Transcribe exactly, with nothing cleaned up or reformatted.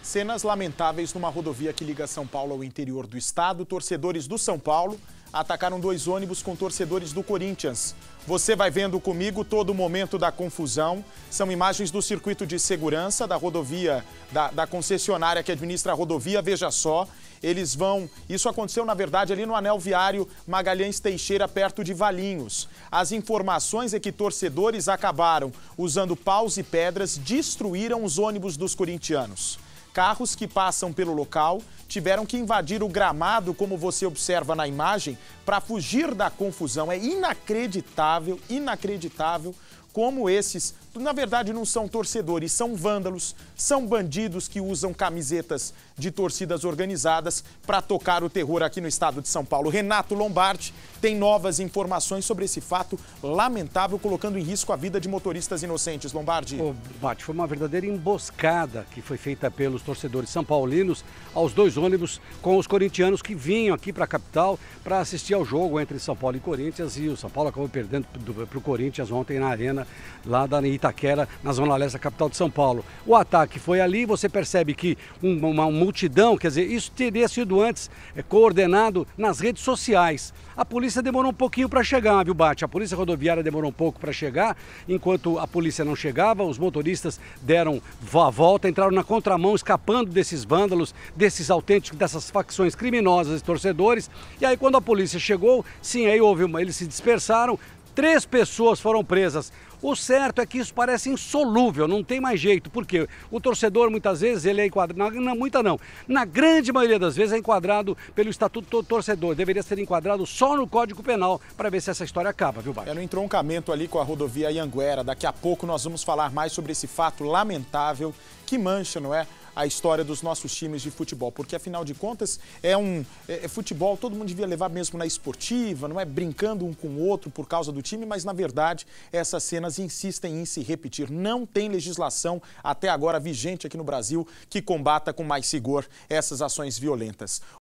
Cenas lamentáveis numa rodovia que liga São Paulo ao interior do estado. Torcedores do São Paulo atacaram dois ônibus com torcedores do Corinthians. Você vai vendo comigo todo o momento da confusão. São imagens do circuito de segurança da rodovia, da, da concessionária que administra a rodovia. Veja só, eles vão... Isso aconteceu, na verdade, ali no anel viário Magalhães Teixeira, perto de Valinhos. As informações é que torcedores acabaram usando paus e pedras, destruíram os ônibus dos corintianos. Carros que passam pelo local tiveram que invadir o gramado, como você observa na imagem, para fugir da confusão. É inacreditável, inacreditável como esses, na verdade, não são torcedores, são vândalos, são bandidos que usam camisetas de torcidas organizadas para tocar o terror aqui no estado de São Paulo. Renato Lombardi tem novas informações sobre esse fato lamentável, colocando em risco a vida de motoristas inocentes. Lombardi. Ô, Bate, foi uma verdadeira emboscada que foi feita pelos torcedores são paulinos aos dois ônibus com os corintianos que vinham aqui para a capital para assistir ao jogo entre São Paulo e Corinthians, e o São Paulo acabou perdendo para o Corinthians ontem na arena lá da Itaquera, na zona leste da capital de São Paulo. O ataque foi ali, você percebe que uma, uma multidão, quer dizer, isso teria sido antes é, coordenado nas redes sociais. A polícia demorou um pouquinho para chegar, viu, Bate? A polícia rodoviária demorou um pouco para chegar, enquanto a polícia não chegava, os motoristas deram a volta, entraram na contramão, escapando desses vândalos, desses autênticos, dessas facções criminosas e torcedores. E aí, quando a polícia chegou, sim, aí houve uma, eles se dispersaram, três pessoas foram presas. O certo é que isso parece insolúvel, não tem mais jeito, porque o torcedor muitas vezes ele é enquadrado, não, muita não, na grande maioria das vezes é enquadrado pelo Estatuto do Torcedor, deveria ser enquadrado só no Código Penal para ver se essa história acaba, viu, Baixo? É no entroncamento ali com a rodovia Anhanguera. Daqui a pouco nós vamos falar mais sobre esse fato lamentável que mancha, não é, a história dos nossos times de futebol, porque afinal de contas é um é, é futebol, todo mundo devia levar mesmo na esportiva, não é brincando um com o outro por causa do time, mas na verdade essas cenas insistem em se repetir. Não tem legislação até agora vigente aqui no Brasil que combata com mais rigor essas ações violentas.